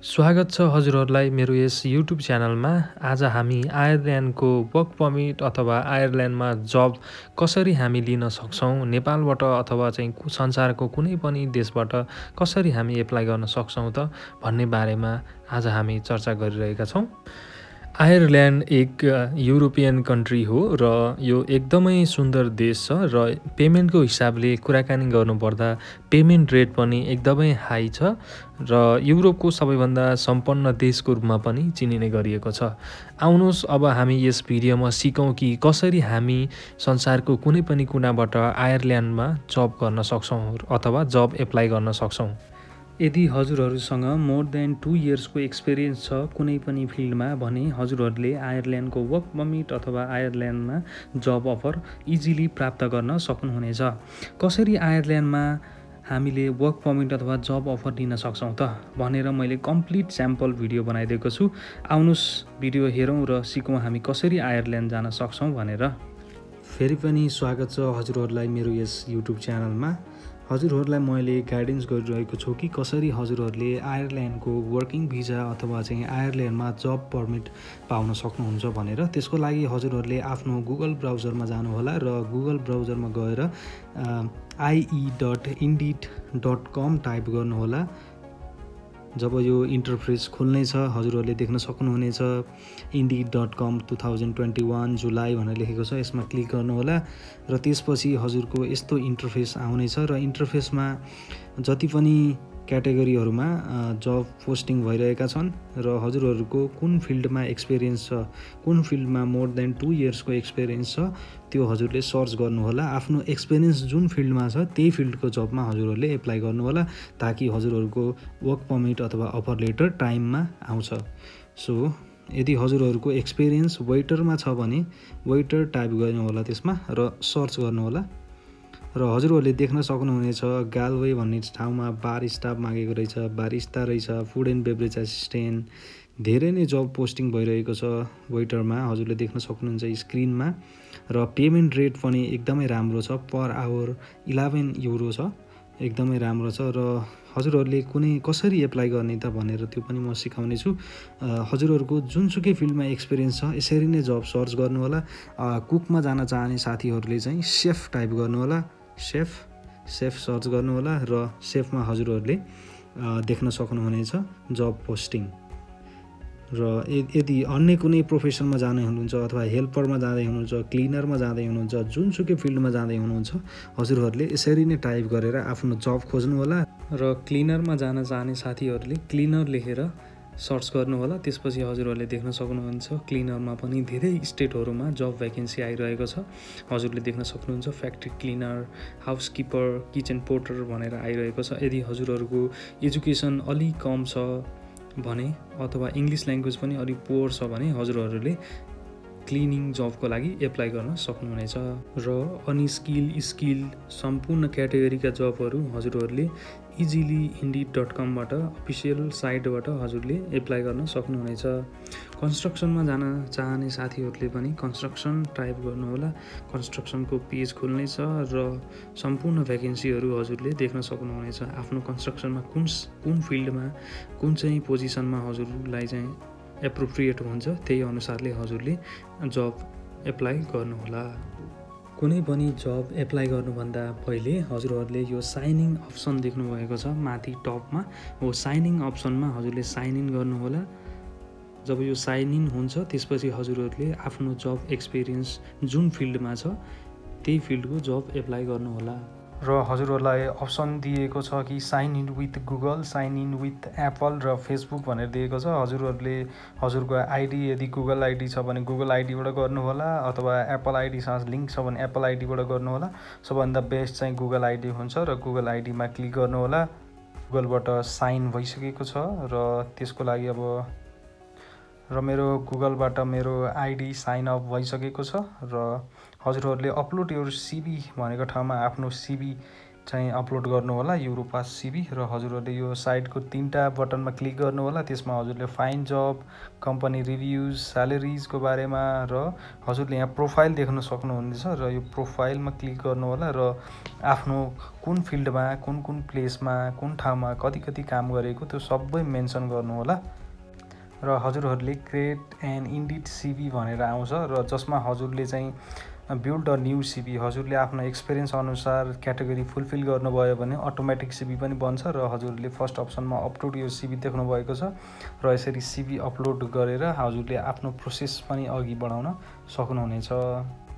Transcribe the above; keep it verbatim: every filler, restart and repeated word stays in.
स्वागत छ हजुरहरूलाई मेरो यस युट्युब च्यानलमा। आज हामी आयरल्यान्डको वर्क पर्मिट अथवा आयरल्यान्डमा जब कसरी हामी लिन सक्छौँ, नेपालबाट अथवा चाहिँ संसारको कुनै पनि देशबाट कसरी हामी एप्लाई गर्न सक्छौँ त भन्ने बारेमा आज हामी चर्चा गरिरहेका छौँ। आयरल्यान्ड एक युरोपियन कन्ट्री हो र यो एकदमै सुन्दर देश छ र पेमेन्टको हिसाबले कुराकानी गर्नुपर्दा पेमेन्ट रेट पनि एकदमै हाई छ र युरोपको सबैभन्दा सम्पन्न देशको रूपमा पनि चिनिने गरिएको छ। आउनुहोस् अब हामी यस भिडियोमा सिकौँ कि कसरी हामी संसारको कुनै पनि कुनाबाट आयरल्यान्डमा जब गर्न सक्छौँ अथवा जब एप्लाई गर्न सक्छौँ। यदि हजुरहरूसँग मोर देन टु इयर्सको एक्सपिरियन्स छ कुनै पनि फिल्डमा भने हजुरहरूले आयरल्यान्डको वर्क पर्मिट अथवा आयरल्यान्डमा जब अफर इजिली प्राप्त गर्न सक्नुहुनेछ। कसरी आयरल्यान्डमा हामीले वर्क पर्मिट अथवा जब अफर लिन सक्छौँ त भनेर मैले कम्प्लिट स्याम्पल भिडियो बनाइदिएको छु। आउनुहोस् भिडियो हेरौँ र सिकौँ हामी कसरी आयरल्यान्ड जान सक्छौँ भनेर। फेरि पनि स्वागत छ हजुरहरूलाई मेरो यस युट्युब च्यानलमा। हजुरहरूलाई मैले गाइडेन्स गरिरहेको छु कि कसरी हजुरहरूले आयरल्यान्डको वर्किङ भिजा अथवा चाहिँ आयरल्यान्डमा जब पर्मिट पाउन सक्नुहुन्छ भनेर। त्यसको लागि हजुरहरूले आफ्नो गुगल ब्राउजरमा जानुहोला र गुगल ब्राउजरमा गएर I E dot Indeed dot com type गर्नुहोला। जब यो इन्टरफेस खुल्नै छ हजुरहरूले देख्न सक्नुहुनेछ Indeed dot com two thousand twenty one जुलाई भनेर लेखेको छ। यसमा क्लिक गर्नुहोला र त्यसपछि हजुरको यस्तो इन्टरफेस आउनेछ र इन्टरफेसमा जति पनि क्याटेगोरीहरूमा जब पोस्टिङ भइरहेका छन् र हजुरहरूको कुन फिल्डमा एक्सपिरियन्स छ, कुन फिल्डमा मोर देन टु इयर्सको एक्सपिरियन्स छ त्यो हजुरले सर्च गर्नुहोला। आफ्नो एक्सपिरियन्स जुन फिल्डमा छ त्यही फिल्डको जबमा हजुरहरूले एप्लाई गर्नुहोला ताकि हजुरहरूको वर्क पर्मिट अथवा अफर लेटर टाइममा आउँछ। सो यदि हजुरहरूको एक्सपिरियन्स वेटरमा छ भने वेटर टाइप गर्नुहोला त्यसमा र सर्च गर्नुहोला र हजुरहरूले देख्न सक्नुहुनेछ गालवे भन्ने ठाउँमा बार स्टाफ मागेको रहेछ, बारिस्ता रहेछ, फुड एन्ड बेभरेज एसिस्टेन्ट, धेरै नै जब पोस्टिङ भइरहेको छ वेटरमा हजुरले देख्न सक्नुहुन्छ स्क्रिनमा। र पेमेन्ट रेट पनि एकदमै राम्रो छ, पर आवर इलेभेन युरो छ, एकदमै राम्रो छ। र हजुरहरूले कुनै कसरी एप्लाई गर्ने त भनेर त्यो पनि म सिकाउने छु। हजुरहरूको जुनसुकै फिल्डमा एक्सपिरियन्स छ यसरी नै जब सर्च गर्नुहोला। कुकमा जान चाहने साथीहरूले चाहिँ सेफ टाइप गर्नुहोला, सेफ सेफ सर्च गर्नुहोला र सेफमा हजुरहरूले देख्न सक्नुहुनेछ जब पोस्टिङ। र यदि अन्य कुनै प्रोफेसनमा जाँदै हुनुहुन्छ अथवा हेल्परमा जाँदै हुनुहुन्छ, क्लिनरमा जाँदै हुनुहुन्छ, जुनसुकै फिल्डमा जाँदै हुनुहुन्छ हजुरहरूले यसरी नै टाइप गरेर आफ्नो जब खोज्नुहोला र क्लिनरमा जान चाहने साथीहरूले क्लिनर लेखेर सर्च गर्नुहोला। त्यसपछि हजुरहरूले देख्न सक्नुहुन्छ क्लिनरमा पनि धेरै स्टेटहरूमा जब भ्याकेन्सी आइरहेको छ। हजुरले देख्न सक्नुहुन्छ factory cleaner, housekeeper, kitchen porter भनेर आइरहेको छ। यदि हजुरहरूको एजुकेसन अलिक कम छ भने अथवा इङ्ग्लिस ल्याङ्ग्वेज पनि अलिक पोर छ भने हजुरहरूले क्लिनिङ जबको लागि एप्लाई गर्न सक्नुहुनेछ। र अनस्किल, स्किल सम्पूर्ण क्याटेगोरीका जबहरू हजुरहरूले इजिली इन्डिड डट कमबाट अफिसियल साइटबाट हजुरले एप्लाई गर्न सक्नुहुनेछ। कन्स्ट्रक्सनमा जान चाहने साथीहरूले पनि कन्स्ट्रक्सन टाइप गर्नुहोला। कन्स्ट्रक्सनको पेज खुल्नै छ र सम्पूर्ण भ्याकेन्सीहरू हजुरले देख्न सक्नुहुनेछ। आफ्नो कन्स्ट्रक्सनमा कुन कुन फिल्डमा कुन चाहिँ पोजिसनमा हजुरलाई चाहिँ एप्रोप्रिएट हुन्छ त्यही अनुसारले हजुरले जब एप्लाई गर्नुहोला। कुनै पनि जब एप्लाई गर्नुभन्दा पहिले हजुरहरूले यो साइनिङ अप्सन देख्नुभएको छ माथि टपमा, हो साइनिङ अप्सनमा हजुरले साइन इन गर्नुहोला। जब यो साइन इन हुन्छ त्यसपछि हजुरहरूले आफ्नो जब एक्सपिरियन्स जुन फिल्डमा छ त्यही फिल्डको जब एप्लाई गर्नुहोला। र हजुरहरूलाई अप्सन दिएको छ कि sign in with Google, sign in with Apple र फेसबुक भनेर दिएको छ। हजुरहरूले हजुरको आइडी यदि गुगल आइडी छ भने गुगल आइडीबाट गर्नुहोला अथवा एप्पल आइडीसँग लिङ्क छ भने एप्पल आइडीबाट गर्नुहोला। सबभन्दा बेस्ट चाहिँ गुगल आइडी हुन्छ र गुगल आइडीमा क्लिक गर्नुहोला। गुगलबाट साइन भइसकेको छ र त्यसको लागि अब र मेरो गुगलबाट मेरो आइडी साइन अप भइसकेको छ र हजुरहरूले अपलोड योर सिबी भनेको ठाउँमा आफ्नो सिबी चाहिँ अपलोड गर्नु होला युरोपास सिभी र हजुरहरूले यो साइटको तीनटा बटनमा क्लिक गर्नु होला। त्यसमा हजुरले फाइन्ड जब, कम्पनी रिभ्युज, स्यालेरिजको बारेमा र हजुरले यहाँ प्रोफाइल देख्न सक्नुहुनेछ र यो प्रोफाइलमा क्लिक गर्नु होला र आफ्नो कुन फिल्डमा, कुन कुन प्लेसमा, कुन ठाउँमा कति कति काम गरेको त्यो सबै मेन्सन गर्नु होला र हजुरहरूले क्रिएट एन्ड इन्डिट सिभी भनेर आउँछ र जसमा हजुरले चाहिँ बिल्ड अ न्यू सिभी, हजुरले आफ्नो एक्सपिरियन्स अनुसार क्याटेगोरी फुलफिल गर्नुभयो भने अटोमेटिक सिभी पनि बन्छ र हजुरले फर्स्ट अप्सनमा अपलोड यो सिभी देख्नुभएको छ र यसरी सिभी अपलोड गरेर हजुरले आफ्नो प्रोसेस पनि अघि बढाउन सक्नुहुनेछ।